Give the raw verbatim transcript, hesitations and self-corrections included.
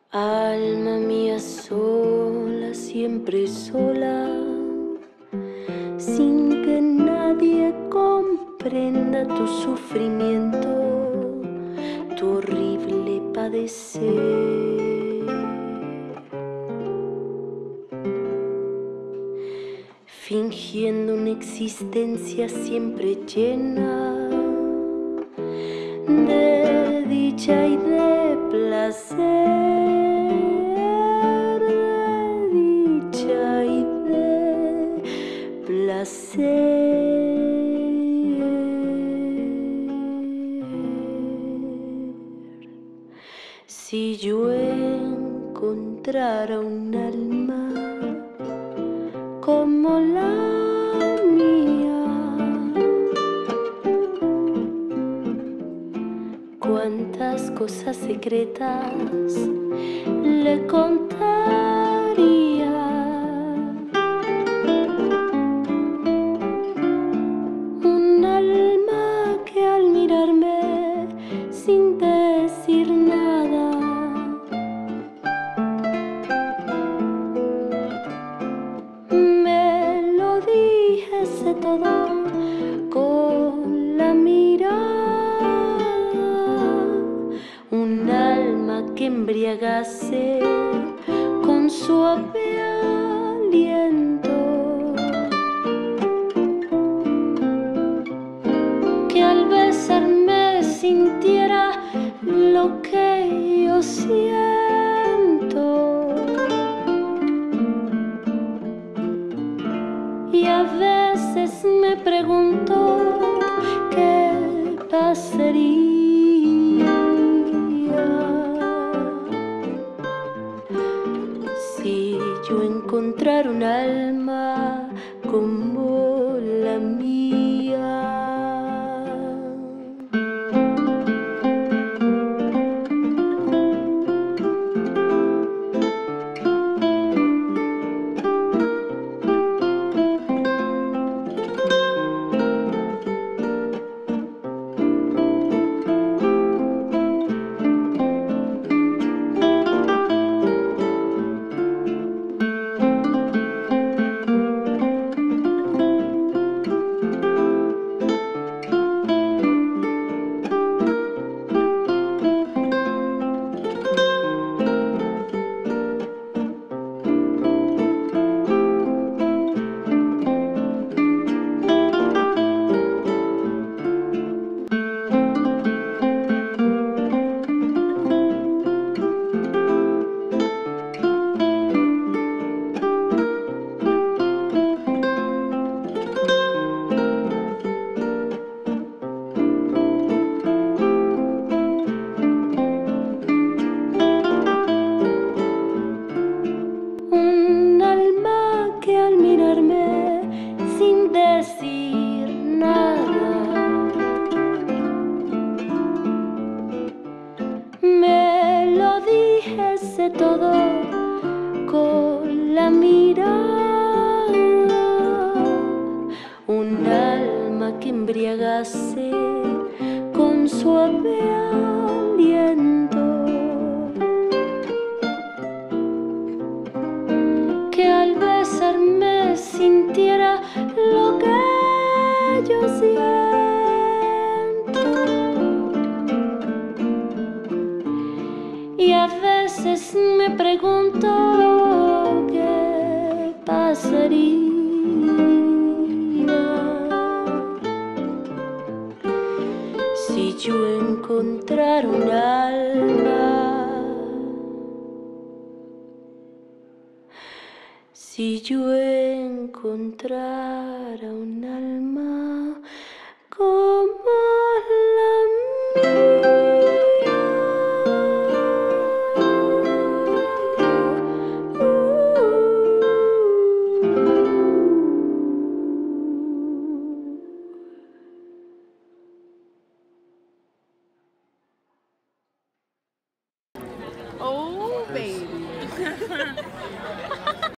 Alma mía sola, siempre sola, sin que nadie comprenda tu sufrimiento, tu horrible padecer. Fingiendo una existencia siempre llena de dicha y de placer. Si yo encontrara un alma como la mía, cuántas cosas secretas le contaría. Un alma que al mirarme sin decir nada me lo dijese todo con la mirada. Un alma que embriagase con suave aliento, que al besarme sintiera lo que yo siento. Y a veces me pregunto qué pasaría si yo encontrara un alma como la mía. Sin decir nada me lo dijese todo con la mirada. Un alma que embriagase con suave aliento, que al besarme sintiera lo que yo siento. Y a veces me pregunto qué pasaría si yo encontrara un alma, si yo encontrara un alma como la mía. Oh, baby.